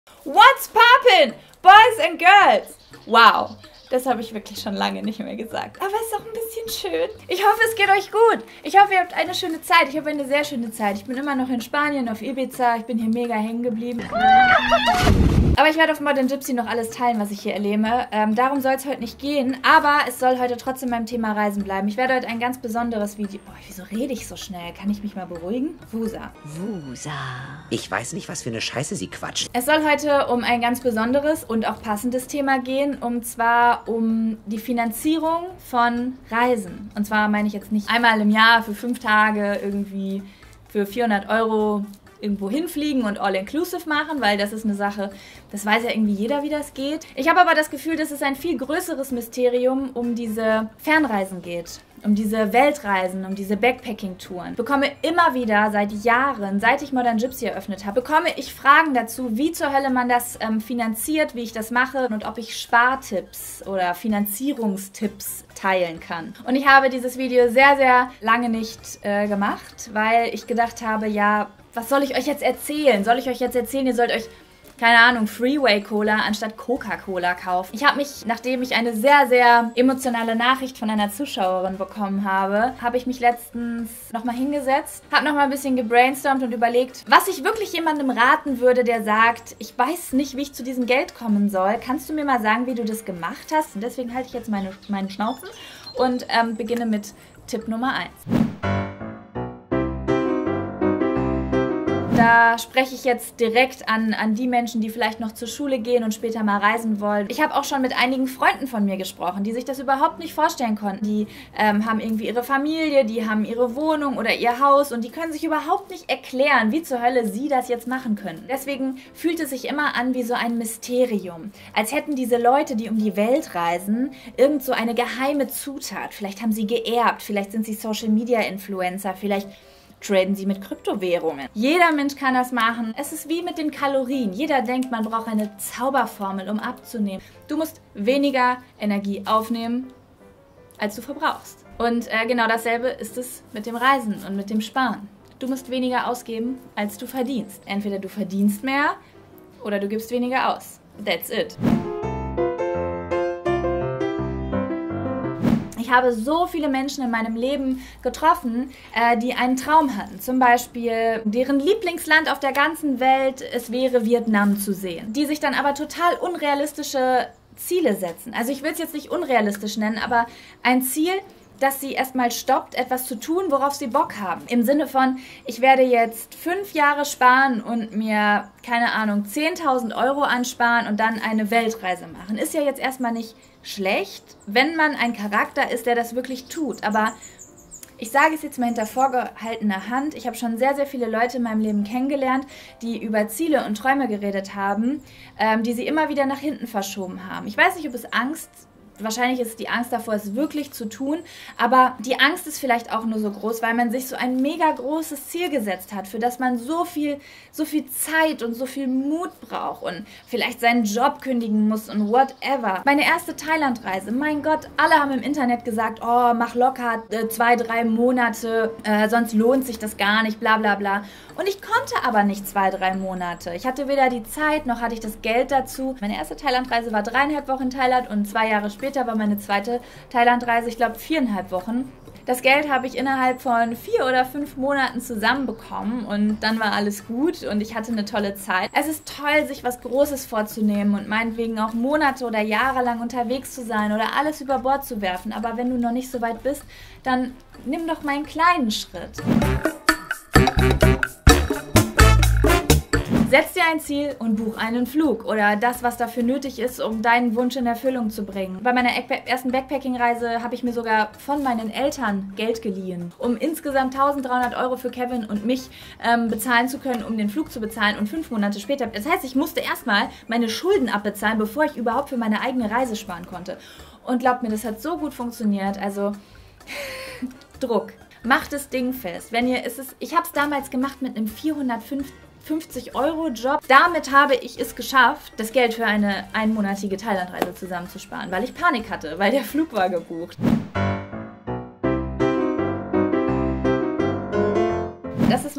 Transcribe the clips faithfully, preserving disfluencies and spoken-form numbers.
What's poppin', boys and girls? Wow, das habe ich wirklich schon lange nicht mehr gesagt. Aber es ist auch ein bisschen schön. Ich hoffe, es geht euch gut. Ich hoffe, ihr habt eine schöne Zeit. Ich habe eine sehr schöne Zeit. Ich bin immer noch in Spanien, auf Ibiza. Ich bin hier mega hängen geblieben. Aber ich werde auf Modern Gypsy noch alles teilen, was ich hier erlebe. Ähm, darum soll es heute nicht gehen, aber es soll heute trotzdem beim Thema Reisen bleiben. Ich werde heute ein ganz besonderes Video... Boah, wieso rede ich so schnell? Kann ich mich mal beruhigen? Wusa. Wusa. Ich weiß nicht, was für eine Scheiße sie quatscht. Es soll heute um ein ganz besonderes und auch passendes Thema gehen, und zwar um die Finanzierung von Reisen. Und zwar meine ich jetzt nicht einmal im Jahr für fünf Tage irgendwie für vierhundert Euro... irgendwo hinfliegen und all-inclusive machen, weil das ist eine Sache, das weiß ja irgendwie jeder, wie das geht. Ich habe aber das Gefühl, dass es ein viel größeres Mysterium um diese Fernreisen geht. Um diese Weltreisen, um diese Backpacking-Touren. Ich bekomme immer wieder, seit Jahren, seit ich Modern Gypsy eröffnet habe, bekomme ich Fragen dazu, wie zur Hölle man das ähm, finanziert, wie ich das mache und ob ich Spartipps oder Finanzierungstipps teilen kann. Und ich habe dieses Video sehr, sehr lange nicht äh, gemacht, weil ich gedacht habe, ja, was soll ich euch jetzt erzählen? Soll ich euch jetzt erzählen, ihr sollt euch, keine Ahnung, Freeway-Cola anstatt Coca-Cola kaufen? Ich habe mich, nachdem ich eine sehr, sehr emotionale Nachricht von einer Zuschauerin bekommen habe, habe ich mich letztens nochmal hingesetzt, habe nochmal ein bisschen gebrainstormt und überlegt, was ich wirklich jemandem raten würde, der sagt, ich weiß nicht, wie ich zu diesem Geld kommen soll. Kannst du mir mal sagen, wie du das gemacht hast? Und deswegen halte ich jetzt meine, meinen Schnauzen und ähm, beginne mit Tipp Nummer eins. Da spreche ich jetzt direkt an, an die Menschen, die vielleicht noch zur Schule gehen und später mal reisen wollen. Ich habe auch schon mit einigen Freunden von mir gesprochen, die sich das überhaupt nicht vorstellen konnten. Die ähm, haben irgendwie ihre Familie, die haben ihre Wohnung oder ihr Haus und die können sich überhaupt nicht erklären, wie zur Hölle sie das jetzt machen können. Deswegen fühlt es sich immer an wie so ein Mysterium. Als hätten diese Leute, die um die Welt reisen, irgend so eine geheime Zutat. Vielleicht haben sie geerbt, vielleicht sind sie Social-Media-Influencer, vielleicht traden sie mit Kryptowährungen. Jeder Mensch kann das machen. Es ist wie mit den Kalorien. Jeder denkt, man braucht eine Zauberformel, um abzunehmen. Du musst weniger Energie aufnehmen, als du verbrauchst. Und äh, genau dasselbe ist es mit dem Reisen und mit dem Sparen. Du musst weniger ausgeben, als du verdienst. Entweder du verdienst mehr oder du gibst weniger aus. That's it. Ich habe so viele Menschen in meinem Leben getroffen, äh, die einen Traum hatten. Zum Beispiel, deren Lieblingsland auf der ganzen Welt, es wäre Vietnam zu sehen. Die sich dann aber total unrealistische Ziele setzen. Also ich will es jetzt nicht unrealistisch nennen, aber ein Ziel, dass sie erstmal stoppt, etwas zu tun, worauf sie Bock haben. Im Sinne von, ich werde jetzt fünf Jahre sparen und mir, keine Ahnung, zehntausend Euro ansparen und dann eine Weltreise machen. Ist ja jetzt erstmal nicht schlecht, wenn man ein Charakter ist, der das wirklich tut. Aber ich sage es jetzt mal hinter vorgehaltener Hand. Ich habe schon sehr, sehr viele Leute in meinem Leben kennengelernt, die über Ziele und Träume geredet haben, ähm, die sie immer wieder nach hinten verschoben haben. Ich weiß nicht, ob es Angst Wahrscheinlich ist die Angst davor, es wirklich zu tun, aber die Angst ist vielleicht auch nur so groß, weil man sich so ein mega großes Ziel gesetzt hat, für das man so viel, so viel Zeit und so viel Mut braucht und vielleicht seinen Job kündigen muss und whatever. Meine erste Thailandreise, mein Gott, alle haben im Internet gesagt, oh, mach locker äh, zwei, drei Monate, äh, sonst lohnt sich das gar nicht, bla bla bla. Und ich konnte aber nicht zwei, drei Monate. Ich hatte weder die Zeit, noch hatte ich das Geld dazu. Meine erste Thailandreise war dreieinhalb Wochen in Thailand und zwei Jahre später war meine zweite Thailandreise, ich glaube, viereinhalb Wochen. Das Geld habe ich innerhalb von vier oder fünf Monaten zusammenbekommen und dann war alles gut und ich hatte eine tolle Zeit. Es ist toll, sich was Großes vorzunehmen und meinetwegen auch Monate oder Jahre lang unterwegs zu sein oder alles über Bord zu werfen. Aber wenn du noch nicht so weit bist, dann nimm doch mal einen kleinen Schritt. Setz dir ein Ziel und buch einen Flug oder das, was dafür nötig ist, um deinen Wunsch in Erfüllung zu bringen. Bei meiner ersten Backpacking-Reise habe ich mir sogar von meinen Eltern Geld geliehen, um insgesamt eintausenddreihundert Euro für Kevin und mich ähm, bezahlen zu können, um den Flug zu bezahlen und fünf Monate später. Das heißt, ich musste erstmal meine Schulden abbezahlen, bevor ich überhaupt für meine eigene Reise sparen konnte. Und glaubt mir, das hat so gut funktioniert. Also, Druck. Macht das Ding fest. Wenn ihr, ist es, ich habe es damals gemacht mit einem vierhundertfünfzig Euro Job. Damit habe ich es geschafft, das Geld für eine einmonatige Thailandreise zusammenzusparen, weil ich Panik hatte, weil der Flug war gebucht. Das ist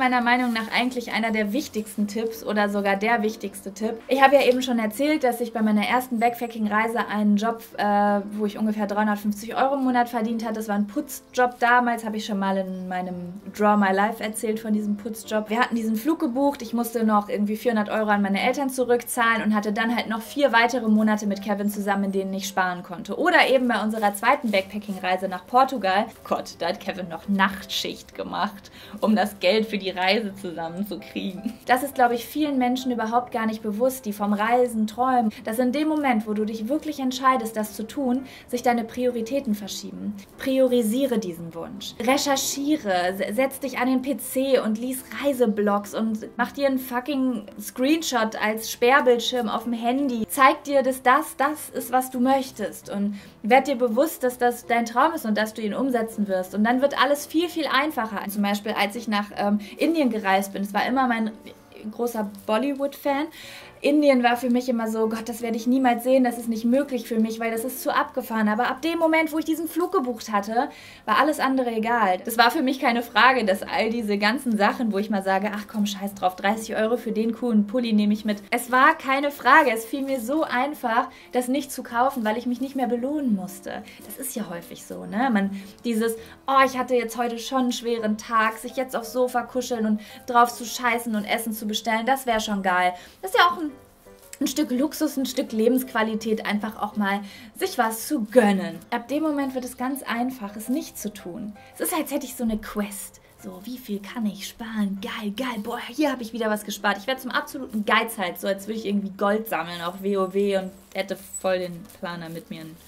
meiner Meinung nach eigentlich einer der wichtigsten Tipps oder sogar der wichtigste Tipp. Ich habe ja eben schon erzählt, dass ich bei meiner ersten Backpacking-Reise einen Job, äh, wo ich ungefähr dreihundertfünfzig Euro im Monat verdient hatte. Das war ein Putzjob damals, habe ich schon mal in meinem Draw My Life erzählt von diesem Putzjob. Wir hatten diesen Flug gebucht, ich musste noch irgendwie vierhundert Euro an meine Eltern zurückzahlen und hatte dann halt noch vier weitere Monate mit Kevin zusammen, in denen ich sparen konnte. Oder eben bei unserer zweiten Backpacking-Reise nach Portugal. Gott, da hat Kevin noch Nachtschicht gemacht, um das Geld für die Reise zusammenzukriegen. Das ist, glaube ich, vielen Menschen überhaupt gar nicht bewusst, die vom Reisen träumen, dass in dem Moment, wo du dich wirklich entscheidest, das zu tun, sich deine Prioritäten verschieben. Priorisiere diesen Wunsch. Recherchiere, setz dich an den P C und lies Reiseblogs und mach dir einen fucking Screenshot als Sperrbildschirm auf dem Handy. Zeig dir, dass das das ist, was du möchtest und werd dir bewusst, dass das dein Traum ist und dass du ihn umsetzen wirst. Und dann wird alles viel, viel einfacher. Zum Beispiel, als ich nach ähm, Indien gereist bin, es war immer mein großer Bollywood-Fan. Indien war für mich immer so, Gott, das werde ich niemals sehen, das ist nicht möglich für mich, weil das ist zu abgefahren. Aber ab dem Moment, wo ich diesen Flug gebucht hatte, war alles andere egal. Das war für mich keine Frage, dass all diese ganzen Sachen, wo ich mal sage, ach komm, scheiß drauf, dreißig Euro für den coolen Pulli nehme ich mit. Es war keine Frage, es fiel mir so einfach, das nicht zu kaufen, weil ich mich nicht mehr belohnen musste. Das ist ja häufig so, ne? Man, dieses, oh, ich hatte jetzt heute schon einen schweren Tag, sich jetzt aufs Sofa kuscheln und drauf zu scheißen und Essen zu bestellen, das wäre schon geil. Das ist ja auch ein ein Stück Luxus, ein Stück Lebensqualität, einfach auch mal sich was zu gönnen. Ab dem Moment wird es ganz einfach, es nicht zu tun. Es ist, als hätte ich so eine Quest. So, wie viel kann ich sparen? Geil, geil. Boah, hier habe ich wieder was gespart. Ich werde zum absoluten Geiz halt, so als würde ich irgendwie Gold sammeln auf WoW und hätte voll den Planer mit mir einen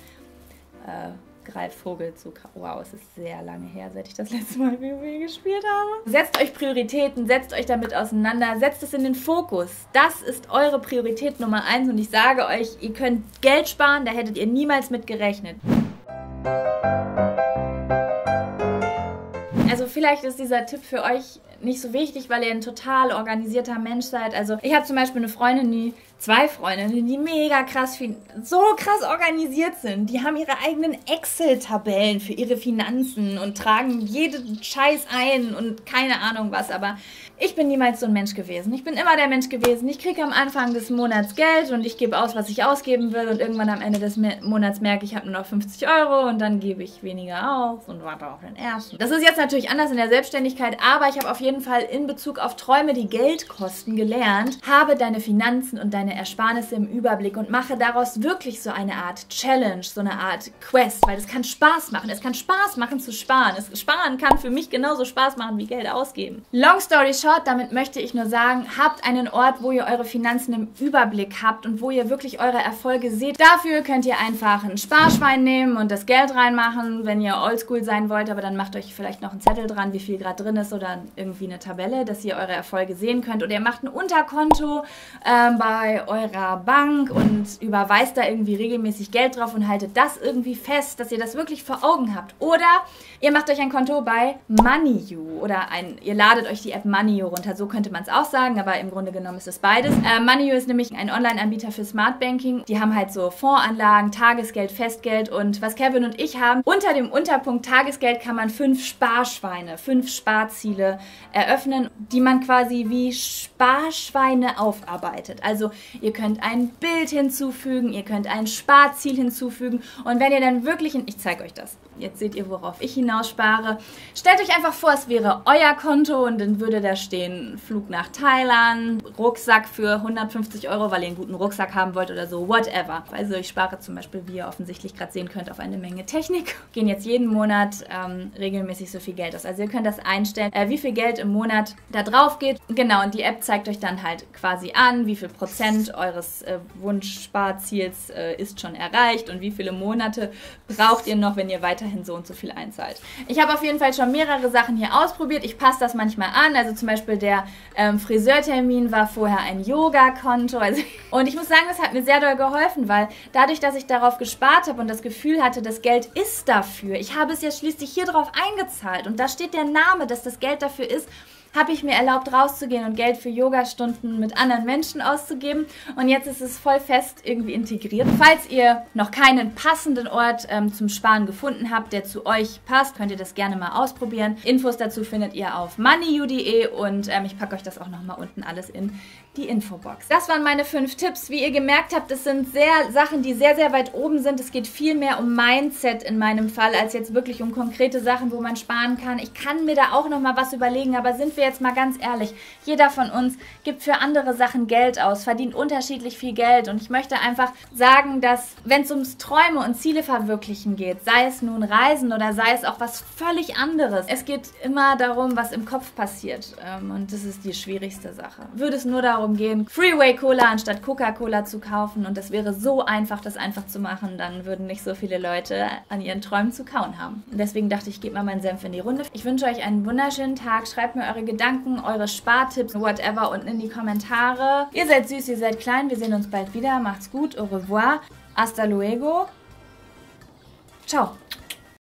äh, Greifvogel zu kaufen. Wow, es ist sehr lange her, seit ich das letzte Mal WoW gespielt habe. Setzt euch Prioritäten, setzt euch damit auseinander, setzt es in den Fokus. Das ist eure Priorität Nummer eins und ich sage euch, ihr könnt Geld sparen, da hättet ihr niemals mit gerechnet. Also vielleicht ist dieser Tipp für euch nicht so wichtig, weil ihr ein total organisierter Mensch seid. Also ich habe zum Beispiel eine Freundin, die, zwei Freundinnen, die mega krass, so krass organisiert sind. Die haben ihre eigenen Excel-Tabellen für ihre Finanzen und tragen jeden Scheiß ein und keine Ahnung was. Aber ich bin niemals so ein Mensch gewesen. Ich bin immer der Mensch gewesen. Ich kriege am Anfang des Monats Geld und ich gebe aus, was ich ausgeben will. Und irgendwann am Ende des Monats merke ich, ich habe nur noch fünfzig Euro und dann gebe ich weniger aus und warte auf den ersten. Das ist jetzt natürlich anders in der Selbstständigkeit, aber ich habe auf jeden Fall in Bezug auf Träume, die Geld kosten, gelernt, habe deine Finanzen und deine Ersparnisse im Überblick und mache daraus wirklich so eine Art Challenge, so eine Art Quest, weil es kann Spaß machen. Es kann Spaß machen zu sparen. Es, sparen kann für mich genauso Spaß machen wie Geld ausgeben. Long story short, damit möchte ich nur sagen, habt einen Ort, wo ihr eure Finanzen im Überblick habt und wo ihr wirklich eure Erfolge seht. Dafür könnt ihr einfach ein Sparschwein nehmen und das Geld reinmachen, wenn ihr oldschool sein wollt, aber dann macht euch vielleicht noch einen Zettel dran, wie viel gerade drin ist oder irgendwie eine Tabelle, dass ihr eure Erfolge sehen könnt. Oder ihr macht ein Unterkonto ähm, bei eurer Bank und überweist da irgendwie regelmäßig Geld drauf und haltet das irgendwie fest, dass ihr das wirklich vor Augen habt. Oder ihr macht euch ein Konto bei Moneyou oder ein, ihr ladet euch die App Moneyou runter. So könnte man es auch sagen, aber im Grunde genommen ist es beides. Äh, Moneyou ist nämlich ein Online-Anbieter für Smart Banking. Die haben halt so Fondsanlagen, Tagesgeld, Festgeld und was Kevin und ich haben, unter dem Unterpunkt Tagesgeld kann man fünf Sparschweine, fünf Sparziele eröffnen, die man quasi wie Sparschweine aufarbeitet. Also ihr könnt ein Bild hinzufügen, ihr könnt ein Sparziel hinzufügen und wenn ihr dann wirklich, in, ich zeige euch das, jetzt seht ihr, worauf ich hinausspare, stellt euch einfach vor, es wäre euer Konto und dann würde da stehen, Flug nach Thailand, Rucksack für hundertfünfzig Euro, weil ihr einen guten Rucksack haben wollt oder so, whatever. Also ich spare zum Beispiel, wie ihr offensichtlich gerade sehen könnt, auf eine Menge Technik. Gehen jetzt jeden Monat ähm, regelmäßig so viel Geld aus. Also ihr könnt das einstellen, äh, wie viel Geld im Monat da drauf geht. Genau, und die App zeigt euch dann halt quasi an, wie viel Prozent eures äh, Wunschsparziels äh, ist schon erreicht und wie viele Monate braucht ihr noch, wenn ihr weiterhin so und so viel einzahlt. Ich habe auf jeden Fall schon mehrere Sachen hier ausprobiert. Ich passe das manchmal an. Also zum Beispiel der ähm, Friseurtermin war vorher ein Yoga-Konto. Also und ich muss sagen, das hat mir sehr doll geholfen, weil dadurch, dass ich darauf gespart habe und das Gefühl hatte, das Geld ist dafür. Ich habe es ja schließlich hier drauf eingezahlt und da steht der Name, dass das Geld dafür ist, habe ich mir erlaubt, rauszugehen und Geld für Yogastunden mit anderen Menschen auszugeben. Und jetzt ist es voll fest irgendwie integriert. Falls ihr noch keinen passenden Ort ähm, zum Sparen gefunden habt, der zu euch passt, könnt ihr das gerne mal ausprobieren. Infos dazu findet ihr auf moneyu punkt de und ähm, ich packe euch das auch nochmal unten alles in die Infobox. Das waren meine fünf Tipps. Wie ihr gemerkt habt, es sind sehr Sachen, die sehr, sehr weit oben sind. Es geht viel mehr um Mindset in meinem Fall, als jetzt wirklich um konkrete Sachen, wo man sparen kann. Ich kann mir da auch nochmal was überlegen, aber sind wir jetzt mal ganz ehrlich, jeder von uns gibt für andere Sachen Geld aus, verdient unterschiedlich viel Geld und ich möchte einfach sagen, dass wenn es ums Träume und Ziele verwirklichen geht, sei es nun Reisen oder sei es auch was völlig anderes, es geht immer darum, was im Kopf passiert und das ist die schwierigste Sache. Würde es nur darum gehen, Freeway Cola anstatt Coca-Cola zu kaufen und es wäre so einfach, das einfach zu machen, dann würden nicht so viele Leute an ihren Träumen zu kauen haben. Und deswegen dachte ich, gebe mal meinen Senf in die Runde. Ich wünsche euch einen wunderschönen Tag. Schreibt mir eure Gedanken, eure Spartipps, whatever unten in die Kommentare. Ihr seid süß, ihr seid klein. Wir sehen uns bald wieder. Macht's gut. Au revoir. Hasta luego. Ciao.